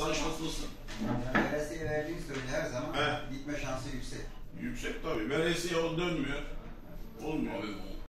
Sen şanslısın. Yani veresiye verdiğin sürece her zaman gitme şansı yüksek. Yüksek tabii. Veresiye o dönmüyor. Olmuyor. Abi